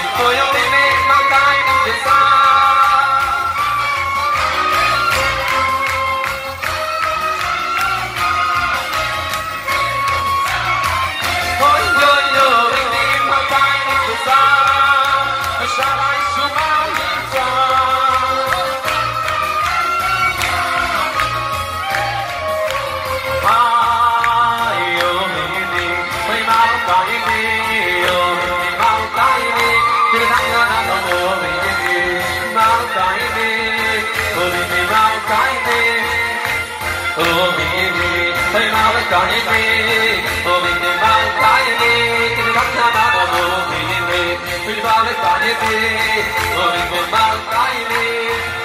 tôi yêu đi đi mang tay đi xa tôi yêu đi đi mang tay đi xa xa lại xuống áo nhìn xa Hãy subscribe cho kênh Ghiền Mì Gõ để không bỏ lỡ những video hấp dẫn.